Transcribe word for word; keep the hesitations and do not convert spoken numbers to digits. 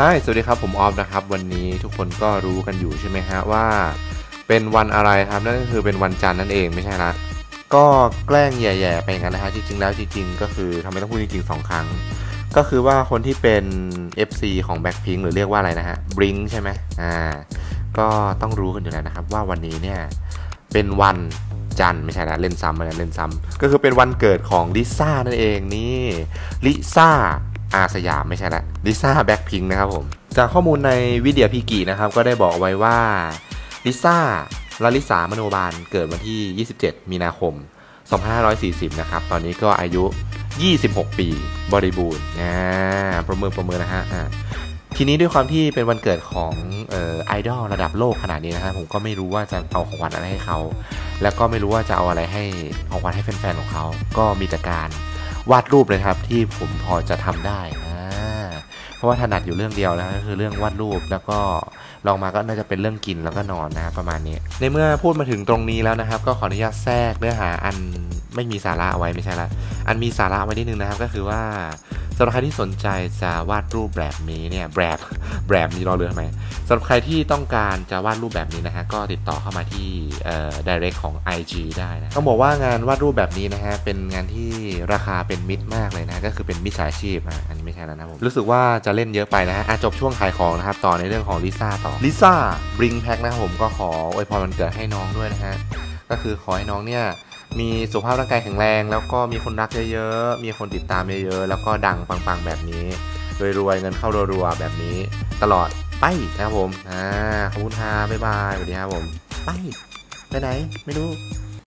ฮสวัสดีครับผมออฟนะครับวันนี้ทุกคนก็รู้กันอยู่ใช่ไหมฮะว่าเป็นวันอะไรครับนั่นก็คือเป็นวันจันทร์นั่นเองไม่ใช่ละก็แกล้งแย่ๆไปอย่างนั้นนะฮะจริงๆแล้วจริงๆก็คือทำไมต้องพูดจริงๆสองครั้งก็คือว่าคนที่เป็น เอฟ ซี ของ Blackpink หรือเรียกว่าอะไรนะฮะ Blink ใช่ไหมอ่าก็ต้องรู้กันอยู่แล้วนะครับว่าวันนี้เนี่ยเป็นวันจันทร์ไม่ใช่ละเล่นซ้ำนะเล่นซ้ำก็คือเป็นวันเกิดของลิซ่านั่นเองนี่ลิซ่าอาสยามไม่ใช่ละลิซ่าแบ็คพิงค์นะครับผมจากข้อมูลในวิเดียพีกีนะครับก็ได้บอกไว้ว่าลิซ่าลาลิสามโนบาลเกิดวันที่ยี่สิบเจ็ดมีนาคมสองพันห้าร้อยสี่สิบนะครับตอนนี้ก็อายุยี่สิบหกปีบริบูรณ์นะประเมินประเมินนะฮะทีนี้ด้วยความที่เป็นวันเกิดของเอ่อไอดอลระดับโลกขนาดนี้นะฮะผมก็ไม่รู้ว่าจะเอาของขวัญอะไรให้เขาแล้วก็ไม่รู้ว่าจะเอาอะไรให้ของขวัญให้แฟนๆของเขาก็มีแต่การวาดรูปเลยครับที่ผมพอจะทำได้นะเพราะว่าถนัดอยู่เรื่องเดียวนะก็คือเรื่องวาดรูปแล้วก็ลองมาก็น่าจะเป็นเรื่องกินแล้วก็นอนนะประมาณนี้ในเมื่อพูดมาถึงตรงนี้แล้วนะครับก็ขออนุญาตแทรกเนื้อหาอันไม่มีสาระเอาไว้ไม่ใช่ละอันมีสาระไว้นิดนึงนะครับก็คือว่าสำหรับใครที่สนใจจะวาดรูปแบบนี้เนี่ยแบบแบบนี้รอเรือทำไมสำหรับใครที่ต้องการจะวาดรูปแบบนี้นะฮะก็ติดต่อเข้ามาที่เอ่อ direct ของ ไอ จี ได้นะต้องบอกว่างานวาดรูปแบบนี้นะฮะเป็นงานที่ราคาเป็นมิตรมากเลยนะก็คือเป็นมิจฉาชีพอ่ะอันนี้ไม่ใช่แล้วนะผมรู้สึกว่าจะเล่นเยอะไปนะฮะจบช่วงขายของนะครับต่อในเรื่องของลิซ่าต่อลิซ่าบริงแพ็คนะครับผมก็ขออวยพรวันเกิดให้น้องด้วยนะฮะก็คือขอให้น้องเนี่ยมีสุขภาพร่างกายแข็งแรงแล้วก็มีคนรักเยอะๆมีคนติดตามเยอะๆแล้วก็ดังปังๆแบบนี้รวยๆเงินเข้ารัวๆแบบนี้ตลอดไปนะครับผมอ่าขอบคุณค่ะบ๊ายบายสวัสดีครับผมไปไปไหนไม่รู้